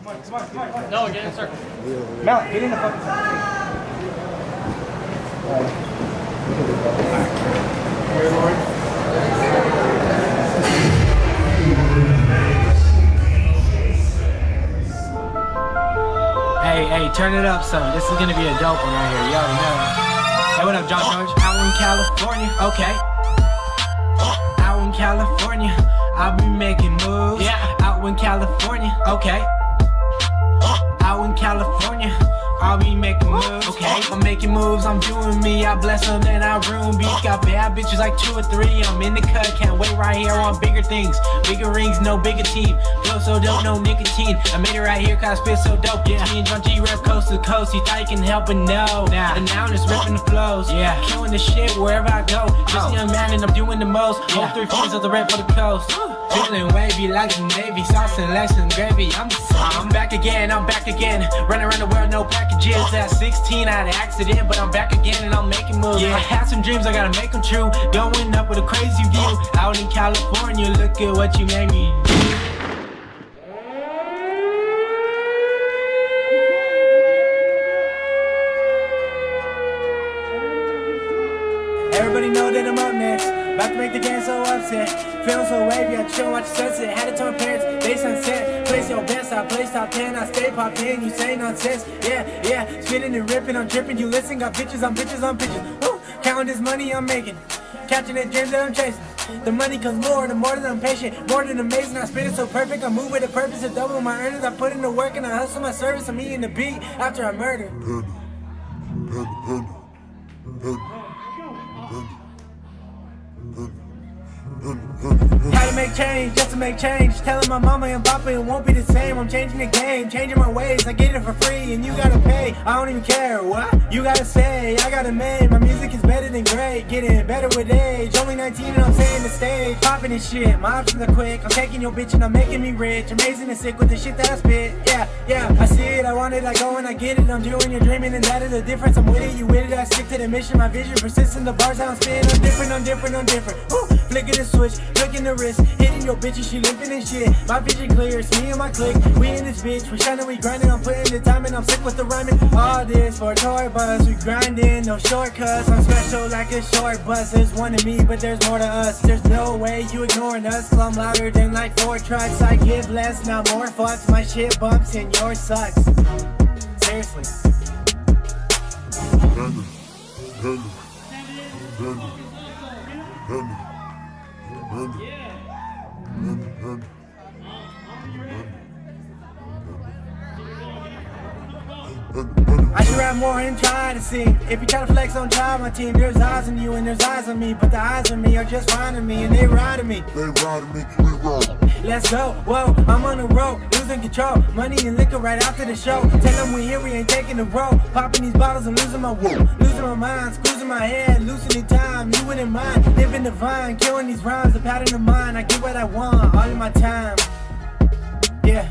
on. No, get in the circle. Mel, get in the fucking circle. Hey, turn it up some. This is gonna be a dope one right here. You already know. Hey, what up, John George? Out in California, okay. Out in California, I'll be making moves. Yeah. Out in California, okay. Out in California, I'll be making moves, okay. I'm making moves, I'm doing me, I bless them and I ruin beats. Got bad bitches like 2 or 3, I'm in the cut, can't wait right here, I want bigger things. Bigger rings, no bigger team. Flow so dope, no nicotine. I made it right here cause I spit so dope. Yeah, me and John G rap coast to coast. You thought you can help but no. And now I'm just ripping the flows. Yeah, killing the shit wherever I go. Just a young man and I'm doing the most. All 3 fingers of the rap for the coast. Feeling wavy like the Navy, sauce and Lex and gravy. I'm back again, I'm back again. Running around the world, no packages. At 16, I had an accident, but I'm back again and I'm making moves. Yeah, I had some dreams, I gotta make them true. Going up with a crazy view. Out in California, look at what you made me do. Everybody know that I'm up next. About to make the game so upset. Feeling so wavy, I chill, watch the sunset. Had to tell my parents, they sunset. Place your best, I place top 10. I stay popped in, you say nonsense. Yeah, spitting and ripping, I'm tripping. You listen, got bitches, I'm bitches. Woo, counting this money I'm making. Catching the dreams that I'm chasing. The money comes more, the more that I'm patient. More than amazing, I spit it so perfect. I move with a purpose to double my earnings. I put in the work and I hustle my service. I'm eating the beat after I murder. Had to make change, just to make change. Telling my mama and papa it won't be the same. I'm changing the game, changing my ways. I get it for free and you gotta pay. I don't even care what you gotta say. I gotta make my music is better than great. Getting better with age. Only 19 and I'm saying the stage. Popping this shit, my options are quick. I'm taking your bitch and I'm making me rich. Amazing and sick with the shit that I spit. Yeah, I see it, I want it, I go and I get it. I'm doing your dreaming and that is the difference. I'm with it, you with it. I stick to the mission, my vision persistent. The bars I'm spitting, I'm different. Woo! Flicking the switch, flicking the wrist, hitting your bitch and she limping and shit. My vision clear, it's me and my clique. We in this bitch, we shining, we grinding. I'm putting the time in, I'm sick with the rhyming. All this for a tour bus, we grinding, no shortcuts. I'm special like a short bus. There's one of me, but there's more to us. There's no way you ignoring us, cause I'm louder than like 4 trucks. I give less, not more fucks. My shit bumps and yours sucks. Seriously. I should rap more and try to see. If you try to flex on top my team, there's eyes on you and there's eyes on me. But the eyes on me are just finding me and they riding me. We ride. Let's go, whoa, I'm on the road, losing control. Money and liquor right after the show. Tell them we here, we ain't taking the road. Popping these bottles and losing my woo. Losing my mind, squeezing my head, loosening time. You wouldn't mind, living divine. Killing these rhymes, the pattern of mine. I get what I want, all in my time. Yeah.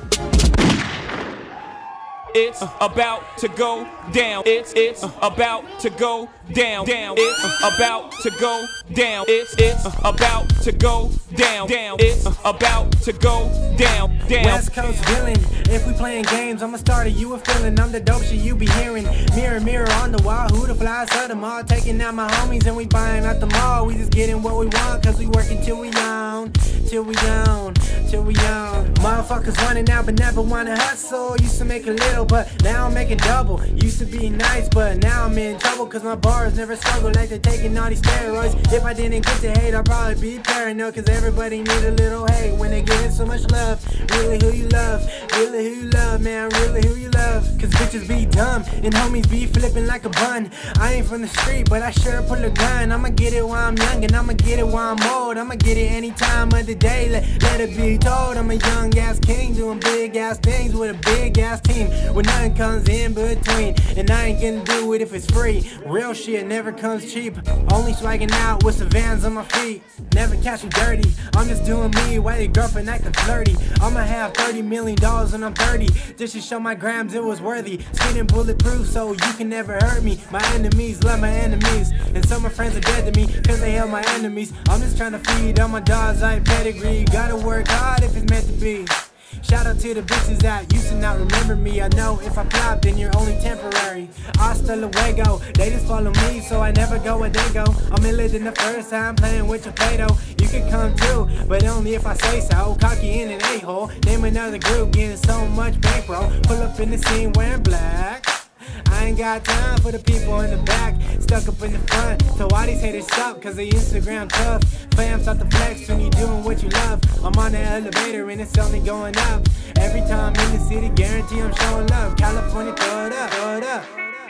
It's about to go down. It's about to go down. It's about to go down. It's about to go down. It's about to go down. West Coast villain. If we playing games, I'ma start a you a feeling. I'm the dope shit you be hearing. Mirror, mirror on the wall. Who the flies of the mall? Taking out my homies and we buying out the mall. We just getting what we want, cause we working till we down. Till we down. Motherfuckers running out but never wanna hustle. Used to make a little but now I'm making double. Used to be nice but now I'm in trouble, cause my bars never struggle like they're taking all these steroids. If I didn't get to hate, I'd probably be paranoid, cause everybody need a little hate when they getting so much love. Really who you love, man, really who you love. Cause bitches be dumb and homies be flipping like a bun. I ain't from the street but I sure pull a gun. I'ma get it while I'm young and I'ma get it while I'm old. I'ma get it any time of the day, let it be told. I'm a young ass king doing big ass things with a big ass team, where nothing comes in between. And I ain't gonna do it if it's free. Real shit never comes cheap. Only swagging out with some Vans on my feet. Never catch me dirty, I'm just doing me while your girlfriend acting flirty. I'ma have $30 million when I'm 30, just to show my grams it was worthy. Spitting bulletproof so you can never hurt me. My enemies love my enemies, and some of my friends are dead to me cause they held my enemies. I'm just trying to feed all my dogs like pedigree. Gotta work hard if it's meant to be. Shout out to the bitches that used to not remember me. I know if I flop, then you're only temporary. Hasta luego, they just follow me, so I never go where they go. I'm iller than the first time playing with your Play-Doh. You can come too, but only if I say so. Cocky in an a-hole, name another group, getting so much bankroll. Pull up in the scene wearing black. I ain't got time for the people in the back, stuck up in the front. So why these haters stop? Cause they Instagram tough. Fam start to flex when you doing what you love. I'm on the elevator and it's only going up. Every time in the city, guarantee I'm showing love. California, throw it up, throw it up.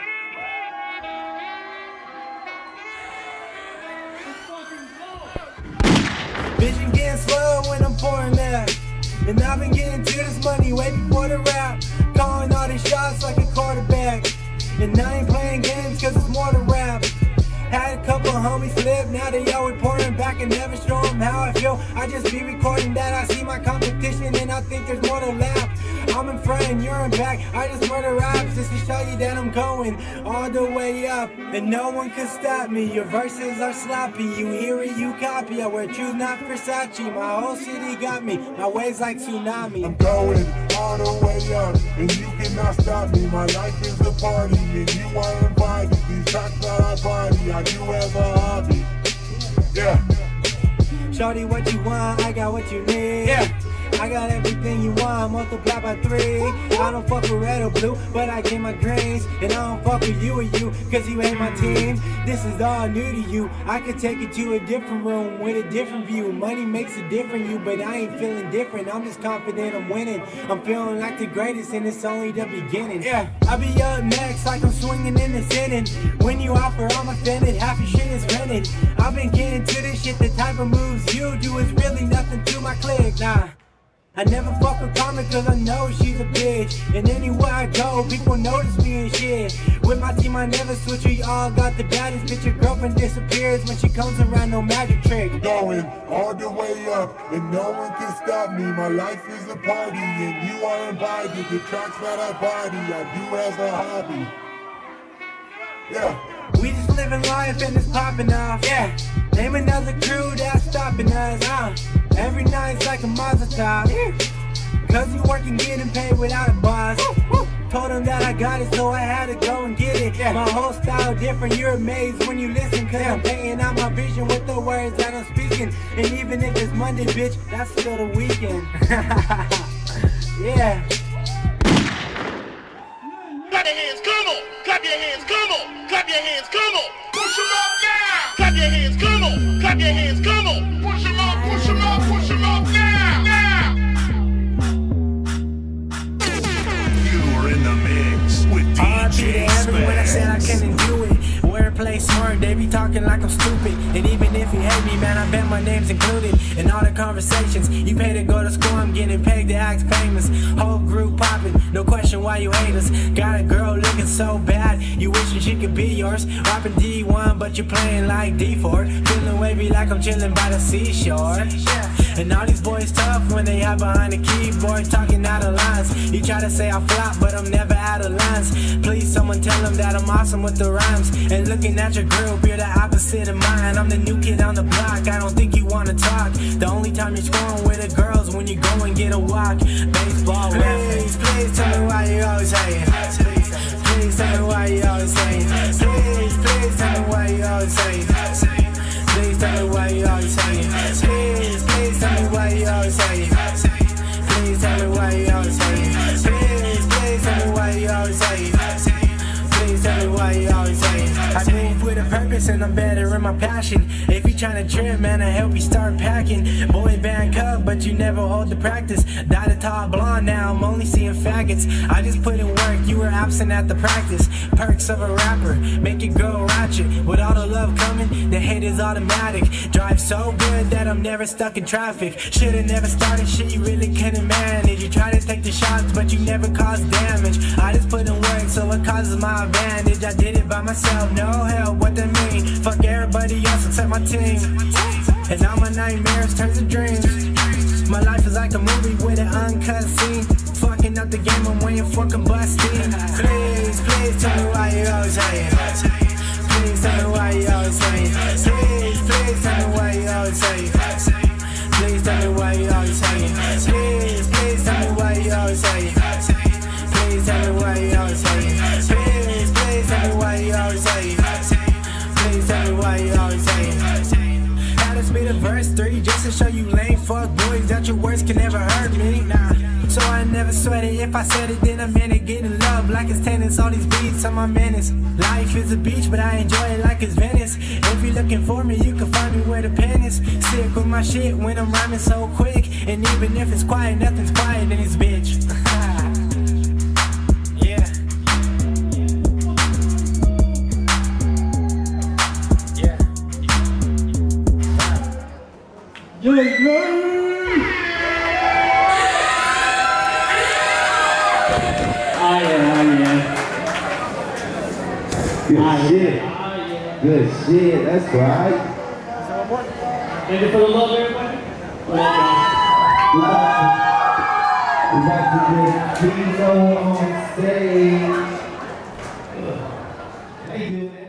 Vision getting slow when I'm pouring that. And I've been getting to this money way before the rap. Calling all these shots like a quarterback. And I ain't playing games cause it's more to rap. Had a couple homies flip, now they all reporting back and never show them how I feel. I just be recording that, I see my competition and I think there's more to lap. I'm in front and you're in back, I just murder raps just to show you that I'm going all the way up. And no one can stop me, your verses are sloppy. You hear it, you copy, I wear truth, not Versace. My whole city got me, my waves like tsunami. I'm going all the way up, and you cannot stop me. My life is a party, and you are invited. These tracks that I body, I do have a hobby. Yeah. Shorty, what you want, I got what you need. Yeah. I got everything you want, multiply by 3. I don't fuck with red or blue, but I get my greens. And I don't fuck with you or you, cause you ain't my team. This is all new to you, I could take you to a different room with a different view. Money makes a different you, but I ain't feeling different. I'm just confident I'm winning. I'm feeling like the greatest and it's only the beginning. Yeah, I'll be up next like I'm swinging in the inning. When you offer, I'm offended, half your shit is rented. I've been getting to this shit, the type of moves you do is really nothing to my clique. Nah, I never fuck with karma cause I know she's a bitch. And anywhere I go, people notice me and shit. With my team I never switch, we all got the baddest bitch. Your girlfriend disappears when she comes around, no magic trick. Going all the way up, and no one can stop me. My life is a party, and you are invited. The tracks that I body, I do have a hobby. Yeah. We just living life and it's popping off. Yeah. Name another crew that's stopping us. Every night's like a Mazel Tov. Cause you working, getting paid without a boss. Told him that I got it, so I had to go and get it. My whole style different, you're amazed when you listen. Cause I'm painting out my vision with the words that I'm speaking. And even if it's Monday, bitch, that's still the weekend. Yeah. Clap your hands, come on! Clap your hands, come on! Clap your hands, come on! Push them up now! Clap your hands, come on! Clap your hands, come on! Push them up, push them up, push them up now! Now! You're in the mix with DJ When I said I Specs. couldn't do it. Wordplay smart, they be talking like I'm stupid. And even if you hate me, man, I bet my name's included in all the conversations. You pay to go to school, I'm getting paid to act famous. Whole group popping, no question why you hate us. Got a girl looking so bad, you wishing she could be yours. Rapping D1, but you're playing like D4. Feeling wavy like I'm chilling by the seashore. And all these boys tough when they hide behind the keyboard, talking out of lines. You try to say I flop, but I'm never out of lines. Please, someone tell them that I'm awesome with the rhymes. And looking at your group, you're the opposite of mine. I'm the new kid on the block, I don't think you wanna talk. The only time you're scoring with the girls when you go and get a walk. Baseball, please, please tell me why you always hating. Please tell me why you always hating. Please tell me why you always hating. Please tell me why you always hating. Please tell me why you always hating. Please tell me why you always hating. Please tell me why you always hating. Please tell me why you always hating. I move with a purpose and I'm better in my passion. If you tryna trip, man, I help you start packing. Boy band cup, but you never hold the practice. Dyed a tall blonde, now I'm only seeing faggots. I just put in work, you were absent at the practice. Perks of a rapper, make it go ratchet. With all the love coming, the hate is automatic. Drive so good that I'm never stuck in traffic. Should've never started shit you really couldn't manage. You try to take the shots, but you never caused damage. I just put in work, so it causes my advantage. I did it by myself, no help, what that mean? Fuck everybody else except my team. And all my nightmares turn to dreams. My life is like a movie with an uncut scene. Fucking up the game, I'm waiting for combustion. Please, please tell me why you always hating. Please tell me why you always hating. Please tell me why you always hating. Please tell me why you always hating. Please tell me why you always hating. Please tell me why you always hating. Please tell me why you always hating. Please tell me why you always hating. Gotta spit a verse 3 just to show you lame fuck boys that your words can never hurt me. Nah. So I never sweat it. If I said it, then I meant it. Getting love like it's tennis. All these beats on my menace. Life is a beach, but I enjoy it like it's Venice. If you're looking for me, you can find me where the pen is. Sick with my shit when I'm rhyming so quick. And even if it's quiet, nothing's quiet in this bitch. Yeah. Good shit. Good shit. That's right. Thank you for the love, everybody. We got to get Tino on stage. How you doing, man?